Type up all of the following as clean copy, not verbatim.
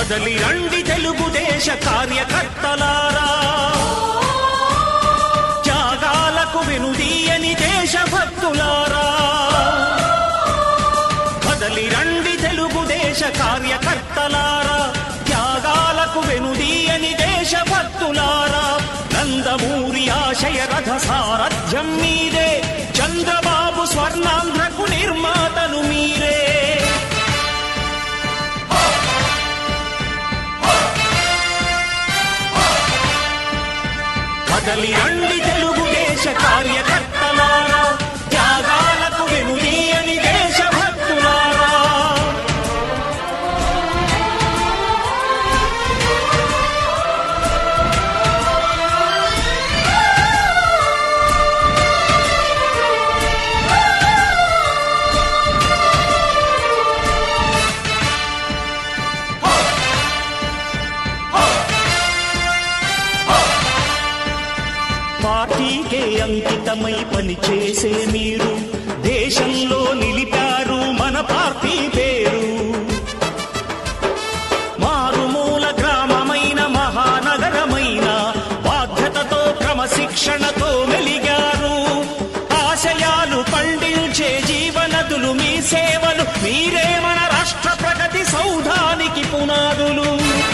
కదలి రండి తెలుగుదేశ కార్యకర్తలారా, త్యాగాలకు వెనుదీయని దేశభక్తులారా. కదలి రండి తెలుగుదేశ కార్యకర్తలారా, త్యాగాలకు వెనుదీయని దేశభక్తులారా. నందమూరి ఆశయ రథ సారథ్యం మీరే, చంద్రబాబు స్వర్ణాంధ్రకు నిర్మాతలు మీరే. కదలి రండి తెలుగుదేశ కార్యకర్తలారా, త్యాగాలకు వెనుదీయని దేశభక్తులారా. పార్టీకే అంకితమై పనిచేసే మీరు దేశంలో నిలిపారు మన పార్టీ పేరు. మారుమూల గ్రామమైన మహానగరమైన బాధ్యతతో క్రమశిక్షణతో మెలిగారు. ఆశయాలు పండించే జీవనదులు మీ సేవలు, మీరే మన రాష్ట్ర ప్రగతి సౌధానికి పునాదులు.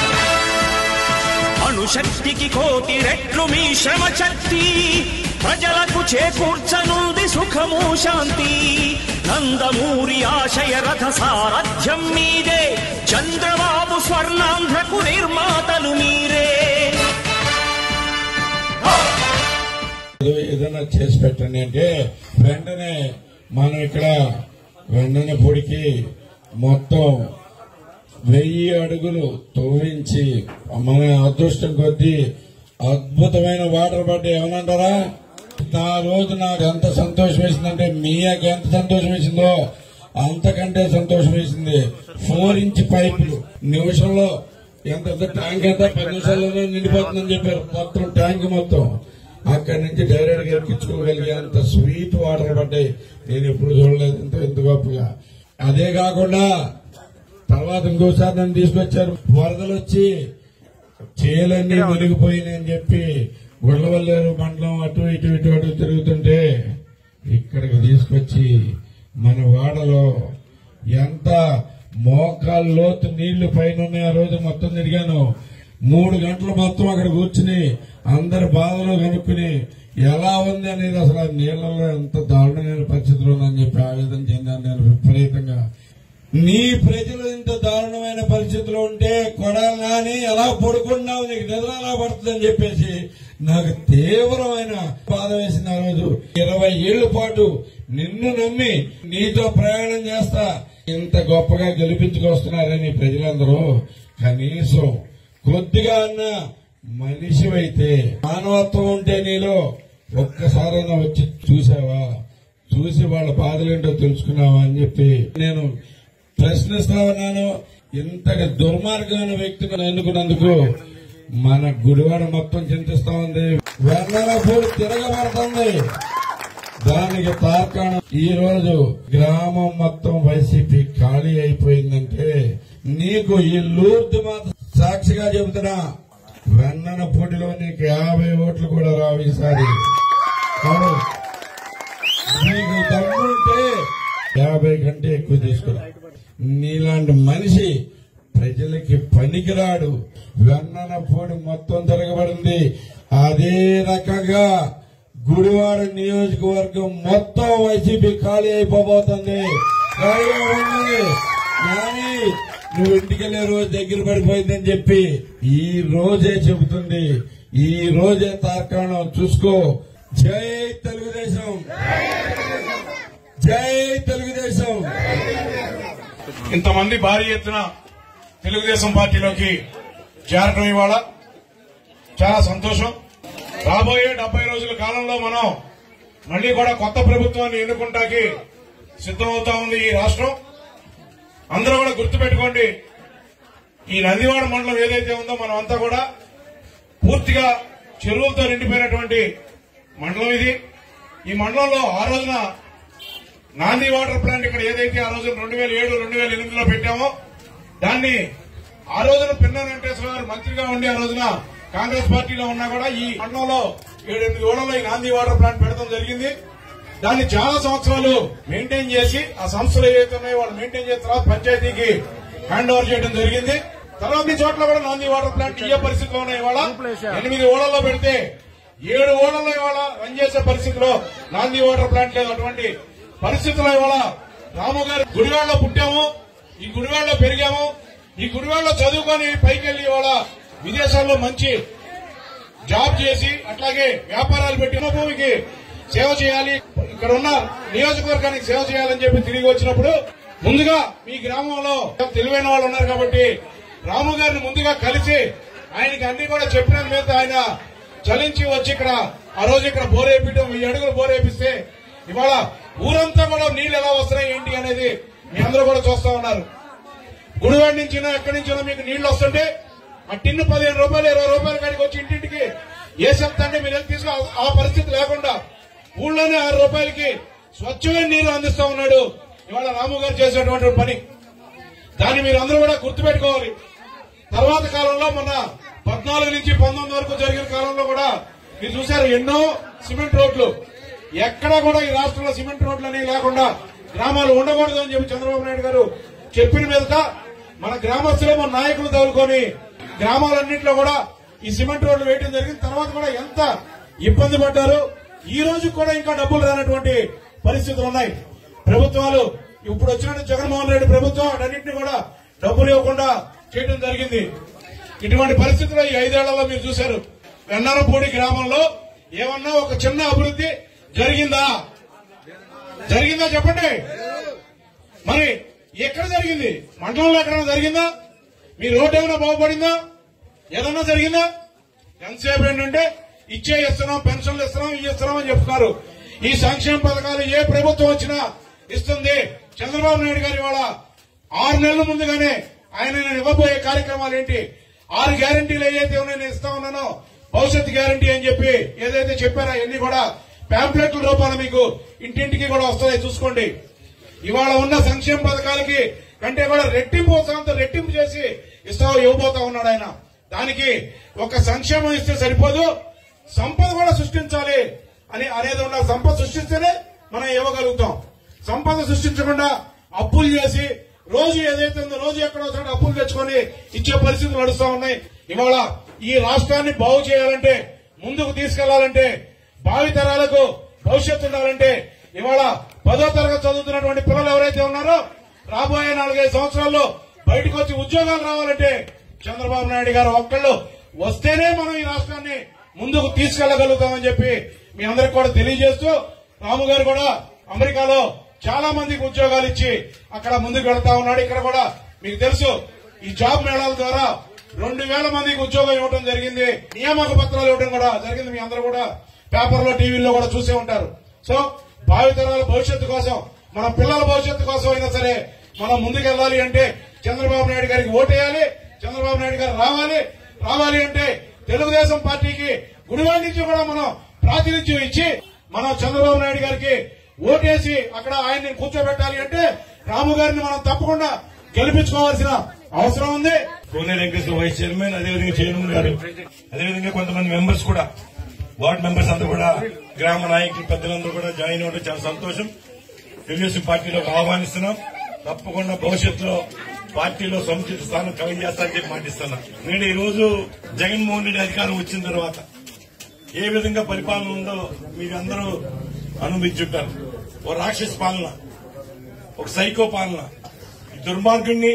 అణుశక్తికి కోటి రెట్లు మీ శ్రమ శక్తి, ప్రజలకు చేకూర్చనుంది సుఖము శాంతి. నందమూరి ఆశయ రథ సారథ్యం మీదే, చంద్రబాబు స్వర్ణాంధ్రకు నిర్మాతలు మీరే. ఏదైనా చేసి పెట్టండి అంటే వెంటనే మనం ఇక్కడ వెంటనే పొడికి మొత్తం 1000 అడుగులు తవ్వించి మన అదృష్టం కొద్దీ అద్భుతమైన వాటర్ పడ్డాయి. ఏమనంటారా? ఆ రోజు నాకు ఎంత సంతోషం వేసిందంటే మీయాకి ఎంత సంతోషం వేసిందో అంతకంటే సంతోషం వేసింది. 4 ఇంచ్ పైపులు నిమిషంలో ఎంత ట్యాంక్ ఎంత 10 నిమిషాల్లోనే నిండిపోతుందని చెప్పారు. మొత్తం ట్యాంక్ మొత్తం అక్కడి నుంచి డైరెక్ట్ గా ఎక్కించుకోగలిగే అంత స్వీట్ వాటర్ పడ్డాయి. నేను ఎప్పుడు చూడలేదు ఎంత గొప్పగా. అదే కాకుండా తర్వాత ఇంకోసారి నన్ను తీసుకొచ్చారు. వరదలు వచ్చి చేలన్నీ మునిగిపోయినాయని చెప్పి గుళ్ళవల్లేరు మండలం అటు ఇటు తిరుగుతుంటే ఇక్కడికి తీసుకొచ్చి మన వాడలో ఎంత మోకాలు లోతు నీళ్లు పైన ఉన్నాయి. ఆ రోజు మొత్తం తిరిగాను. 3 గంటలు మొత్తం అక్కడ కూర్చుని అందరి బాధలు కనుక్కుని ఎలా ఉంది అనేది, అసలు ఆ నీళ్లలో ఎంత దారుణమైన పరిస్థితులు ఉందని చెప్పి ఆవేదన చెందాను నేను విపరీతంగా. నీ ప్రజలు ఇంత దారుణమైన పరిస్థితులు ఉంటే కొడాలని ఎలా పడుకున్నావు, నీకు నిద్ర ఎలా పడుతుందని చెప్పేసి నాకు తీవ్రమైన బాధ వేసింది. ఆ రోజు 20 ఏళ్ల పాటు నిన్ను నమ్మి నీతో ప్రయాణం చేస్తా ఇంత గొప్పగా గెలిపించుకొస్తున్నారని ప్రజలందరూ కనీసం కొద్దిగా అన్న మనిషివైతే మానవత్వం ఉంటే నీలో ఒక్కసారైనా వచ్చి చూసావా, చూసి వాళ్ళ బాధలేంటో తెలుసుకున్నావా అని చెప్పి నేను ప్రశ్నిస్తా ఉన్నాను. ఇంతటి దుర్మార్గమైన వ్యక్తిని ఎన్నుకున్నందుకు మన గుడివాడ మొత్తం చింతిస్తా ఉంది. వెన్నెలపూడి తిరగబడుతుంది. దానికి తార్కాణం ఈ రోజు గ్రామం మొత్తం వైసీపీ ఖాళీ అయిపోయిందంటే నీకు ఈ లూర్దు మాత్రం సాక్షిగా చెబుతున్నా, వెన్నెలపూడిలో నీకు 50 ఓట్లు కూడా రావు ఈసారి. నీకు దమ్ముంటే 50 కంటే ఎక్కువ తీసుకురా. నీలాంటి మనిషి ప్రజలకి పనికిరాడు. వెన్నెలపూడి మొత్తం తిరగబడింది. అదే రకంగా గుడివాడ నియోజకవర్గం మొత్తం వైసీపీ ఖాళీ అయిపోబోతుంది. కానీ నువ్వు ఇంటికెళ్లే రోజు దగ్గర పడిపోయిందని చెప్పి ఈ రోజే చెబుతుంది. ఈ రోజే తార్కాణం చూసుకో. జై తెలుగుదేశం, జై తెలుగుదేశం. ఇంతమంది భారీ ఎత్తున తెలుగుదేశం పార్టీలోకి చేరటం ఇవాళ చాలా సంతోషం. రాబోయే 70 రోజుల కాలంలో మనం మళ్లీ కూడా కొత్త ప్రభుత్వాన్ని ఎన్నుకుంటాకి సిద్దమవుతా ఉంది ఈ రాష్ట్రం. అందరూ కూడా గుర్తుపెట్టుకోండి, ఈ నందివాడ మండలం ఏదైతే ఉందో మనం అంతా కూడా పూర్తిగా చెరువులతో నిండిపోయినటువంటి మండలం ఇది. ఈ మండలంలో ఆ రోజున నాంది వాటర్ ప్లాంట్ ఇక్కడ ఏదైతే ఆ రోజు 2007, 2008లో పెట్టామో దాన్ని ఆ రోజున పిన్నెల వెంకటేశ్వర గారు మంత్రిగా ఉండి ఆ రోజున కాంగ్రెస్ పార్టీలో ఉన్నా కూడా ఈ మండలంలో 7-8 ఊళ్ళలో ఈ నాంది వాటర్ ప్లాంట్ పెడతాం జరిగింది. దాన్ని చాలా సంవత్సరాలు మెయింటైన్ చేసి ఆ సంస్థలు ఏవైతే ఉన్నాయో వాళ్ళు మెయింటైన్ చేసిన తర్వాత పంచాయతీకి హ్యాండ్ ఓవర్ చేయడం జరిగింది. తర్వాత ఈ చోట్ల కూడా నాంది వాటర్ ప్లాంట్ ఇయ్యే పరిస్థితిలో ఉన్నాయి. ఇవాళ 8 ఊళ్ళలో పెడితే 7 ఊళ్ళలో ఇవాళ రన్ చేసే పరిస్థితిలో నాంది వాటర్ ప్లాంట్ లేదు. అటువంటి పరిస్థితుల్లో ఇవాళ రాము గారు గుడివాడలో పుట్టాము, ఈ గుడివాడలో పెరిగాము, ఈ గుడివాడలో చదువుకొని పైకి వెళ్లి ఇవాళ విదేశాల్లో మంచి జాబ్ చేసి అట్లాగే వ్యాపారాలు పెట్టిన భూమికి సేవ చేయాలి, ఇక్కడ ఉన్న నియోజకవర్గానికి సేవ చేయాలని చెప్పి తిరిగి వచ్చినప్పుడు ముందుగా మీ గ్రామంలో తెలివైన వాళ్ళు ఉన్నారు కాబట్టి రాము గారిని ముందుగా కలిసి ఆయనకి అన్ని కూడా చెప్పిన మీద ఆయన చలించి వచ్చి ఇక్కడ ఆ రోజు ఇక్కడ బోరేపించడం 1000 అడుగులు బోరేపిస్తే ఇవాళ ఊరంతా కూడా నీళ్లు ఎలా వస్తున్నాయి ఏంటి అనేది మీ అందరూ కూడా చూస్తా ఉన్నారు. గుడివాడ నుంచినా ఎక్కడి నుంచినా మీకు నీళ్లు వస్తుంటే ఆ టిన్ను 15 రూపాయలు 20 రూపాయల కాడికి వచ్చి ఇంటింటికి ఏ చెప్తాంటే మీరు తీసుకు ఆ పరిస్థితి లేకుండా ఊళ్ళోనే 6 రూపాయలకి స్వచ్ఛమైన నీరు అందిస్తా ఉన్నాడు ఇవాళ రాము గారు చేసేటువంటి పని. దాన్ని మీరు అందరూ కూడా గుర్తుపెట్టుకోవాలి. తర్వాత కాలంలో మొన్న 14 నుంచి 19 వరకు జరిగిన కాలంలో కూడా మీరు చూశారు ఎన్నో సిమెంట్ రోడ్లు. ఎక్కడా కూడా ఈ రాష్ట్రంలో సిమెంట్ రోడ్లు అనేవి లేకుండా గ్రామాలు ఉండకూడదు అని చెప్పి చంద్రబాబు నాయుడు గారు చెప్పిన మీదట మన గ్రామస్తులే మన నాయకులు తగులుకొని గ్రామాలన్నింటిలో కూడా ఈ సిమెంట్ రోడ్లు వేయడం జరిగింది. తర్వాత కూడా ఎంత ఇబ్బంది పడ్డారు. ఈ రోజు కూడా ఇంకా డబ్బులు రానటువంటి పరిస్థితులు ఉన్నాయి. ప్రభుత్వాలు ఇప్పుడు వచ్చిన జగన్మోహన్ రెడ్డి ప్రభుత్వం అన్నింటినీ కూడా డబ్బులు ఇవ్వకుండా చేయడం జరిగింది. ఇటువంటి పరిస్థితుల్లో ఈ 5 ఏళ్లలో మీరు చూశారు వెన్నారపూడి గ్రామంలో ఏమన్నా ఒక చిన్న అభివృద్ధి జరిగిందా చెప్పండి. మరి ఎక్కడ జరిగింది? మండలంలో ఎక్కడైనా జరిగిందా? మీ రోడ్డు ఏమైనా బాగుపడిందా? ఏదన్నా జరిగిందా? ఎంతసేపు ఏంటంటే ఇస్తున్నాం, పెన్షన్లు ఇస్తున్నాం, ఇస్తున్నాం అని చెప్తున్నారు. ఈ సంక్షేమ పథకాలు ఏ ప్రభుత్వం వచ్చినా ఇస్తుంది. చంద్రబాబు నాయుడు గారు ఇవాళ 6 నెలల ముందుగానే ఆయన ఇవ్వబోయే కార్యక్రమాలు ఏంటి? 6 గ్యారంటీలు ఏదైతే ఉన్నాయో నేను ఇస్తా ఉన్నానో భవిష్యత్ గ్యారంటీ అని చెప్పి ఏదైతే చెప్పారో అవన్నీ కూడా ప్యాంప్లెట్ల రూపాన మీకు ఇంటింటికి కూడా వస్తాయి. చూసుకోండి. ఇవాళ ఉన్న సంక్షేమ పథకాలకి కంటే కూడా రెట్టింపు ఉత్సాహంతో రెట్టింపు చేసి ఇవ్వబోతా ఉన్నాడు ఆయన. దానికి ఒక సంక్షేమం ఇస్తే సరిపోదు, సంపద కూడా సృష్టించాలి అనేది ఉండాలి. సంపద సృష్టిస్తేనే మనం ఇవ్వగలుగుతాం. సంపద సృష్టించకుండా అప్పులు చేసి రోజు ఏదైతే ఉందో రోజు ఎక్కడో చోట అప్పులు తెచ్చుకొని ఇచ్చే పరిస్థితులు నడుస్తా ఉన్నాయి. ఇవాళ ఈ రాష్ట్రాన్ని బాగు చేయాలంటే, ముందుకు తీసుకెళ్లాలంటే, భావితరాలకు భవిష్యత్తు ఉండాలంటే ఇవాళ 10వ తరగతి చదువుతున్నటువంటి పిల్లలు ఎవరైతే ఉన్నారో రాబోయే 4-5 సంవత్సరాల్లో బయటకు వచ్చి ఉద్యోగాలు రావాలంటే చంద్రబాబు నాయుడు గారు ఒక్కళ్ళు వస్తేనే మనం ఈ రాష్ట్రాన్ని ముందుకు తీసుకెళ్లగలుగుతామని చెప్పి మీ అందరికి కూడా తెలియజేస్తూ రాము గారు కూడా అమెరికాలో చాలా మందికి ఉద్యోగాలు ఇచ్చి అక్కడ ముందుకు వెళ్తా ఉన్నాడు. ఇక్కడ కూడా మీకు తెలుసు ఈ జాబ్ మేళాల ద్వారా 2000 మందికి ఉద్యోగం ఇవ్వడం జరిగింది. నియామక పత్రాలు ఇవ్వడం కూడా జరిగింది. మీ అందరూ కూడా పేపర్లో టీవీల్లో కూడా చూసే ఉంటారు. సో భావితరాల భవిష్యత్తు కోసం, మన పిల్లల భవిష్యత్తు కోసం అయినా సరే మనం ముందుకెళ్లాలి అంటే చంద్రబాబు నాయుడు గారికి ఓటేయాలి. చంద్రబాబు నాయుడు గారు రావాలి అంటే తెలుగుదేశం పార్టీకి గుడివాడ నుంచి కూడా మనం ప్రాతినిధ్యం ఇచ్చి మనం చంద్రబాబు నాయుడు గారికి ఓటేసి అక్కడ ఆయన్ని కూర్చోబెట్టాలి అంటే రాము గారిని మనం తప్పకుండా గెలిపించుకోవాల్సిన అవసరం ఉంది. కోనేరు వెంకటేశ్వర వైస్ చైర్మన్, అదేవిధంగా చైర్మన్ గారు, అదేవిధంగా కొంతమంది మెంబర్స్ కూడా, వార్డు మెంబర్స్ అందరూ కూడా, గ్రామ నాయకులు పెద్దలందరూ కూడా జాయిన్ అవ్వడం చాలా సంతోషం. తెలుగుదేశం పార్టీలోకి ఆహ్వానిస్తున్నాం. తప్పకుండా భవిష్యత్తులో పార్టీలో సముచిత స్థానం కలిగజేస్తానని చెప్పి మాటిస్తున్నా. నేను ఈ రోజు జగన్మోహన్ రెడ్డి అధికారం వచ్చిన తర్వాత ఏ విధంగా పరిపాలన ఉందో మీరు అందరూ అనుభవించుంటారు. ఓ రాక్షస పాలన, ఒక సైకో పాలన. ఈ దుర్మార్గుడిని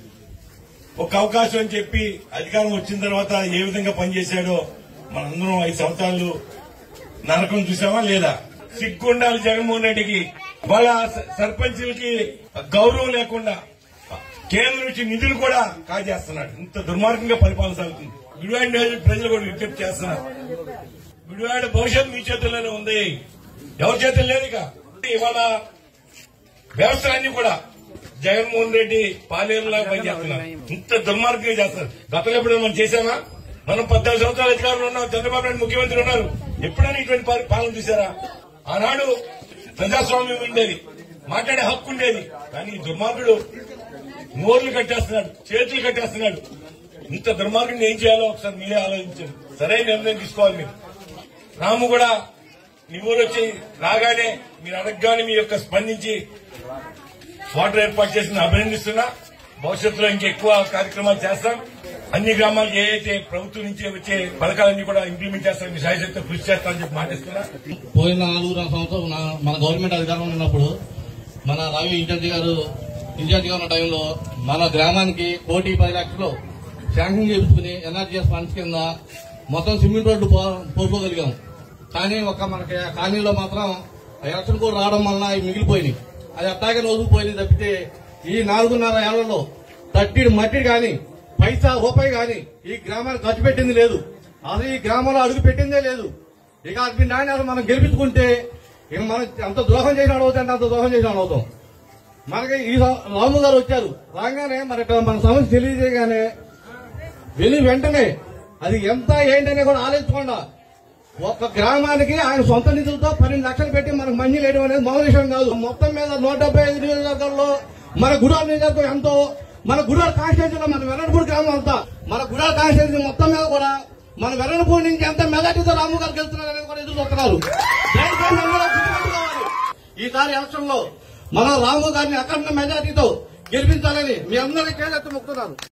ఒక అవకాశం అని చెప్పి అధికారం వచ్చిన తర్వాత ఏ విధంగా పనిచేశాడో మనందరం 5 సంవత్సరాలు నరకం చూసామా లేదా? సిగ్గుండాలి జగన్మోహన్ రెడ్డికి. వాళ్ళ సర్పంచులకి గౌరవం లేకుండా కేంద్రం నుంచి నిధులు కూడా కాజేస్తున్నాడు. ఇంత దుర్మార్గంగా పరిపాలన సాగుతుంది. గుడివాడ ప్రజలు కూడా విజ్ఞప్తి చేస్తున్నారు. గుడివాడ భవిష్యత్తు మీ చేతుల్లోనే ఉంది, ఎవరి చేతులు లేదు. ఇవాళ వ్యవస్థలన్నీ కూడా జగన్మోహన్ రెడ్డి పాలేరులా పనిచేస్తున్నారు. ఇంత దుర్మార్గంగా చేస్తారు. గతంలో ఎప్పుడైనా మనం చేశామా? మనం 14 సంవత్సరాల అధికారంలో ఉన్నాం. చంద్రబాబు నాయుడు ముఖ్యమంత్రి ఉన్నారు. ఎప్పుడైనా ఇటువంటి పాలన చూసారా? ఆనాడు ప్రజాస్వామ్యం ఉండేది, మాట్లాడే హక్కు ఉండేది. కానీ దుర్మార్గుడు నోర్లు కట్టేస్తున్నాడు, చేతులు కట్టేస్తున్నాడు. ఇంత దుర్మార్గం ఏం చేయాలో ఒకసారి మీరే ఆలోచించండి. సరైన నిర్ణయం తీసుకోవాలి మీరు. రాము కూడా మీ ఊరు వచ్చి రాగానే మీరు అడగగానే మీ యొక్క స్పందించి వాటర్ ఏర్పాటు చేసిన అభినందిస్తున్నా. భవిష్యత్తులో ఇంకెక్కువ కార్యక్రమాలు చేస్తాం. అన్ని గ్రామాలకు ఏదైతే ప్రభుత్వం నుంచి వచ్చే పథకాలన్నీ కూడా ఇంప్లిమెంట్ చేస్తాం. మీ సాయశక్తితో కృషి చేస్తామని చెప్పి మాటిస్తున్నా. పోయిన 4 సంవత్సరం మన గవర్నమెంట్ అధికారంలో ఉన్నప్పుడు మన రవి ఇన్ఛార్జిగా ఉన్న టైంలో మన గ్రామానికి 1,10,00,000 శాంక్షన్ చేయించుకుని ఎన్ఆర్జీఎస్ ఫండ్స్ కింద మొత్తం సిమెంట్ రోడ్డు పోసుకోగలిగాం. కానీ మనకి కాలనీలో మాత్రం ఎలక్షన్ కూడా రావడం వలన అవి మిగిలిపోయినాయి. అది అట్టాగే రోజుకు పోయింది తప్పితే ఈ 4.5 ఏళ్లలో తట్టిడి మట్టి గాని పైసా రూపాయి గాని ఈ గ్రామానికి ఖర్చు పెట్టింది లేదు. అసలు ఈ గ్రామంలో అడుగు పెట్టిందే లేదు. ఇక అది మనం గెలిపించుకుంటే ఇక మనం అంత ద్రోహం చేసిన అవుతాం, అంత ద్రోహం చేసిన అవుతాం. మనకి ఈ రాము గారు వచ్చారు, రాగానే మన సమస్య తెలియజేయగానే వెళ్ళి వెంటనే అది ఎంత ఏంటనే కూడా ఆలోచించకుండా ఒక గ్రామానికి ఆయన సొంత నిధులతో 12 లక్షలు పెట్టి మనకు మంచి వేయడం అనేది మామూలు విషయం కాదు. మొత్తం మీద 175 నియోజకవర్గాల్లో మన గుడాల నియోజకవర్గం ఎంతో, మన గుడాల కాన్స్టిట్యూన్సీలో మన వెల్లడపూడి గ్రామం అంతా, మన గుడాల కాన్స్టిట్యూన్సీ మొత్తం మీద కూడా మన వెల్లడపూడి నుంచి ఎంత మెజార్టీతో రాము గారు గెలుస్తున్నారు అనేది కూడా ఎదురు చూస్తున్నారు. ఈసారి ఎలక్షన్ లో మన రాము గారిని అఖండ మెజార్టీతో గెలిపించాలని మీ అందరికీ చేతులెత్తి మొక్కుతున్నారు.